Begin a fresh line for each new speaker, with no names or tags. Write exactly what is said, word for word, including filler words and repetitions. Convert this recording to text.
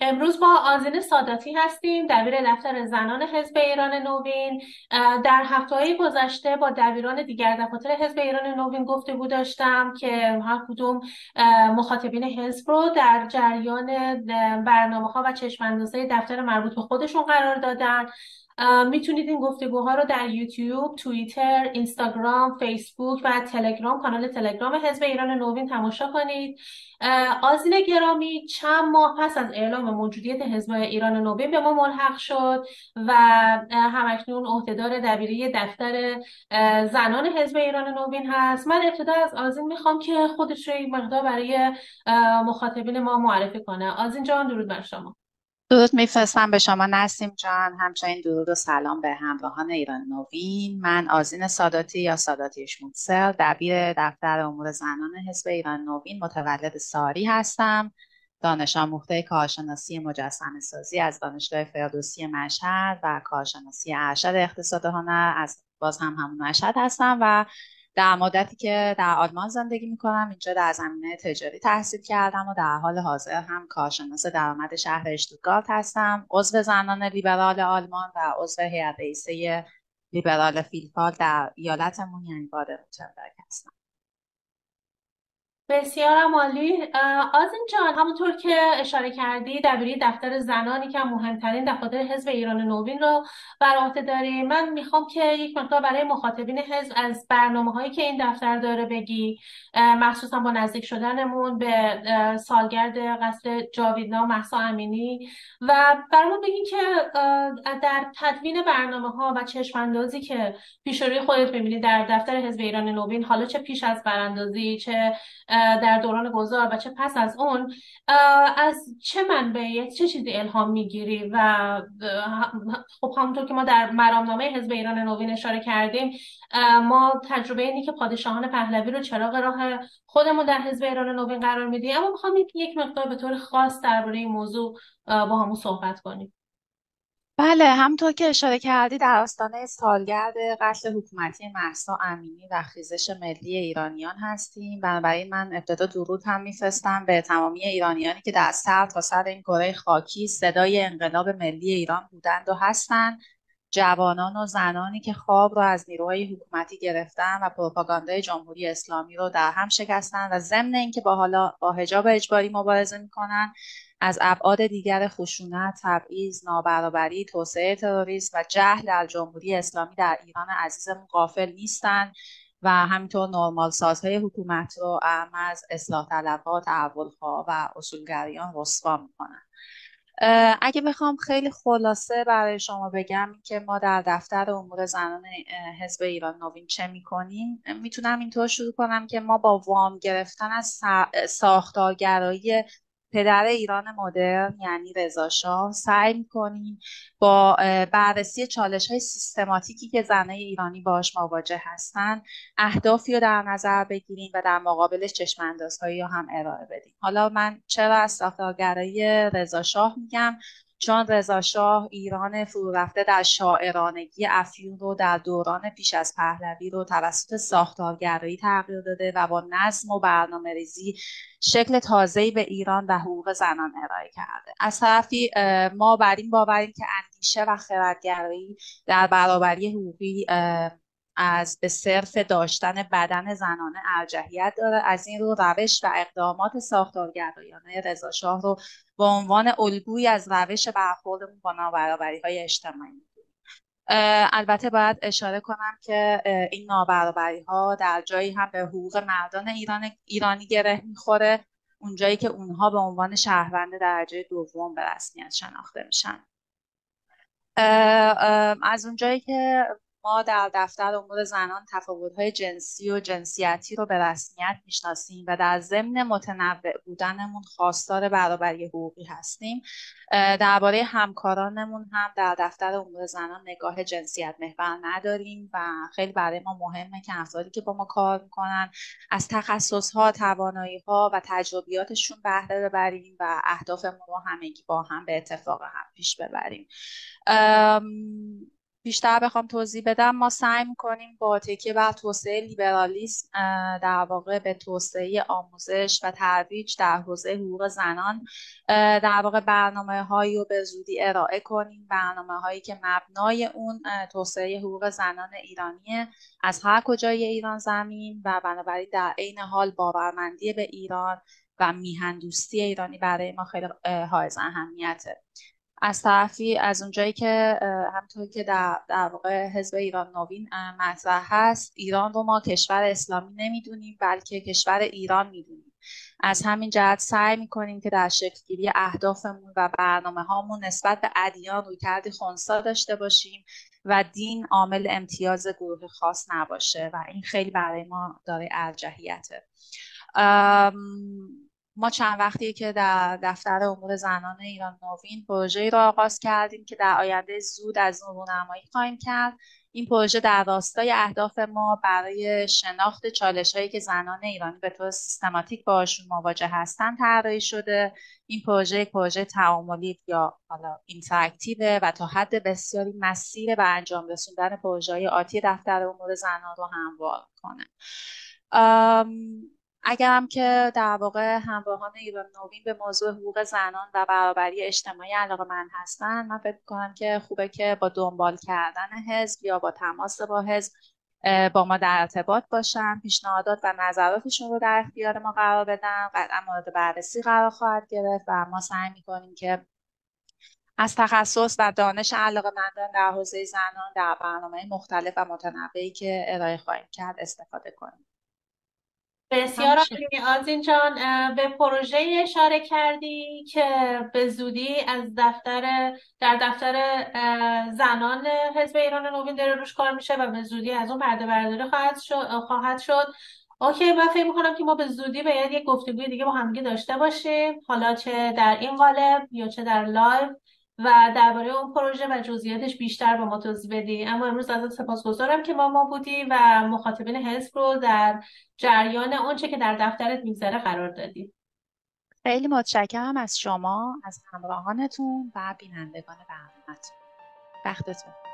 امروز با آذین ساداتی هستیم، دبیر دفتر زنان حزب ایران نوین. اه، در هفته‌های گذشته با دبیران دیگر دفاتر حزب ایران نوین گفتگو داشتم که هر کدوم اه، مخاطبین حزب رو در جریان برنامه‌ها و چشم‌اندازهای دفتر مربوط به خودشون قرار دادن. اه، میتونید این گفتگوها رو در یوتیوب، توییتر، اینستاگرام، فیسبوک و تلگرام، کانال تلگرام حزب ایران نوین تماشا کنید. اه، آذین گرامی چند ماه پس از اعلام موجودیت حزب ایران نوین به ما ملحق شد و اه، همکنون عهدهدار دبیری دفتر اه، زنان حزب ایران نوین هست. من ابتدا از آذین میخوام که خودش رو یک مقدار برای اه، مخاطبین ما معرفی کنه. آذین جان، درود بر شما.
درود میفرستم به شما نسیم جان، همچنین درود و سلام به همراهان ایران نوین. من آذین ساداتی یا ساداتی شموتسر، دبیر دفتر امور زنان حزب ایران نوین، متولد ساری هستم. دانش آموخته کارشناسی مجسمه سازی از دانشگاه فردوسی مشهد و کارشناسی ارشد اقتصاد هنر از باز هم همون مشهد هستم و در مدتی که در آلمان زندگی میکنم اینجا در زمینه تجاری تحصیل کردم و در حال حاضر هم کارشناس درآمد شهر اشتوتگارت هستم، عضو زنان لیبرال آلمان و عضو هیئت رئیسه لیبرال فیلفال در ایالتمون یعنی بادن-وورتمبرگ هستم.
بسیارم عالی. اه، آذین جان، همونطور که اشاره کردی دبیری دفتر زنانی که مهمترین دفاتر حزب ایران نوین رو بر عهده داری. من میخوام که یک مقدار برای مخاطبین حزب از برنامه هایی که این دفتر داره بگی، اه، مخصوصا با نزدیک شدنمون به اه، سالگرد قتل جاویدنا مهسا امینی، و برامون بگین که اه، در تدوین برنامه ها و چشم اندازی که پیش روی خودت میبینی در دفتر حزب ایران نوین، حالا چه پیش از براندازی، چه در دوران گذار و چه پس از اون، از چه منبعی، چه چیزی الهام میگیری؟ و خب همونطور که ما در مرامنامه حزب ایران نوین اشاره کردیم، ما تجربه اینی که پادشاهان پهلوی رو چراغ راه خودمون در حزب ایران نوین قرار میدیم، اما میخوام یک مقدار به طور خاص درباره این موضوع با همون صحبت کنیم.
بله، همونطور که اشاره کردی در آستانه سالگرد قتل حکومتی مهسا امینی و خیزش ملی ایرانیان هستیم. بنابراین من ابتدا درود هم میفرستم به تمامی ایرانیانی که در سر تا سر این کره خاکی صدای انقلاب ملی ایران بودند و هستند، جوانان و زنانی که خواب را از نیروهای حکومتی گرفتن و پروپاگاندای جمهوری اسلامی رو در هم شکستن و ضمن اینکه با حالا با حجاب اجباری مبارزه میکنن، از ابعاد دیگر خشونت، تبعیض، نابرابری، توسعه تروریسم و جهل در جمهوری اسلامی در ایران عزیزمون غافل نیستند و همینطور نرمال سازهای حکومت رو اعم از اصلاح طلبها، تحولها و اصولگرایان رسوا میکنن. اگه بخوام خیلی خلاصه برای شما بگم که ما در دفتر امور زنان حزب ایران نوین چه میکنیم، میتونم اینطور شروع کنم که ما با وام گرفتن از ساختارگرایی پدر ایران مدرن یعنی رضا شاه سعی میکنیم با بررسی چالش های سیستماتیکی که زنای ایرانی باهاش مواجه هستن اهدافی رو در نظر بگیریم و در مقابلش چشم‌اندازهایی رو هم ارائه بدیم. حالا من چرا از ساختارگرایی رضا شاه میگم؟ چون رضا شاه ایران فرو رفته در شاعرانگی افیون رو در دوران پیش از پهلوی رو توسط ساختارگرایی تغییر داده و با نظم و برنامه ریزی شکل تازه‌ای به ایران و حقوق زنان ارائه کرده. از طرفی ما بر این باوریم که اندیشه و خردگرایی در برابری حقوقی از به صرف داشتن بدن زنانه ارجحیت داره. از این رو روش و اقدامات ساختارگرایانه رضا شاه رو به عنوان الگویی از روش برخوردمون با نابرابری‌های اجتماعی می‌دونیم. البته باید اشاره کنم که این نابرابری ها در جایی هم به حقوق مردان ایران ایرانی گره میخوره، اونجایی که اونها به عنوان شهروند درجه دوم به رسمیت شناخته میشن. از اونجایی که ما در دفتر امور زنان تفاوت‌های جنسی و جنسیتی رو به رسمیت میشناسیم و در ضمن متنوع بودنمون خواستار برابری حقوقی هستیم، درباره همکارانمون هم در دفتر امور زنان نگاه جنسیت محور نداریم و خیلی برای ما مهمه که افرادی که با ما کار میکنن از تخصصها، توانایی‌ها و تجربیاتشون بهره ببریم و اهدافمون رو همگی با هم به اتفاق هم پیش ببریم. بیشتر بخوام توضیح بدم، ما سعی می‌کنیم با تکیه بر توسعه لیبرالیسم در واقع به توسعه آموزش و ترویج در حوزه حقوق زنان در واقع برنامه‌هایی رو به زودی ارائه کنیم، برنامه‌هایی که مبنای اون توسعه حقوق زنان ایرانیه از هر کجای ایران زمین و بنابراین در عین حال باورمندی به ایران و میهن‌دوستی ایرانی برای ما خیلی حائز اهمیته. از طرفی از اونجایی که همونطور که در, در واقع حزب ایران نوین مطرح هست، ایران رو ما کشور اسلامی نمیدونیم بلکه کشور ایران میدونیم. از همین جهت سعی میکنیم که در شکلگیری اهدافمون و برنامه هامون نسبت به ادیان رویکردی خنثی داشته باشیم و دین عامل امتیاز گروه خاص نباشه و این خیلی برای ما داره ارجحیته. ما چند وقتیه که در دفتر امور زنان ایران نوین پروژه‌ای را آغاز کردیم که در آینده زود از اون رونمایی خواهیم کرد. این پروژه در راستای اهداف ما برای شناخت چالش‌هایی که زنان ایرانی به طور سیستماتیک باشون مواجه هستند طراحی شده. این پروژه پروژه تعاملی یا حالا اینتراکتیو و تا حد بسیاری مسیر به انجام رسوندن پروژه‌های آتی دفتر امور زنان رو هموار کنه. اگرم که در واقع همراهان ایران نوین به موضوع حقوق زنان و برابری اجتماعی علاقه‌مند هستن، من فکر کنم که خوبه که با دنبال کردن حزب یا با تماس با حزب با ما در ارتباط باشن، پیشنهادات و نظراتشون رو در اختیار ما قرار بدن. قطعا مورد بررسی قرار خواهد گرفت و ما سعی می‌کنیم که از تخصص و دانش علاقه‌مندان در حوزه زنان در برنامه مختلف و متنوعی که ارائه خواهیم کرد استفاده کنیم.
بسیار عالی. آذین جان، به پروژه اشاره کردی که به زودی از دفتر در دفتر زنان حزب ایران نوین داره روش کار میشه و به زودی از اون پرده برداری خواهد شد خواهد شد اوکی، من فکر میکنم که ما به زودی باید یک گفتگوی دیگه با همدیگه داشته باشیم، حالا چه در این قالب یا چه در لایو، و درباره اون پروژه و جزئیاتش بیشتر به ما توضیح بدی. اما امروز ازت سپاسگزارم که با ما بودی و مخاطبین حزب رو در جریان اونچه که در دفترت میگذره قرار دادی.
خیلی متشکرم از شما، از همراهانتون و بینندگان برنامه‌تون. وقتتون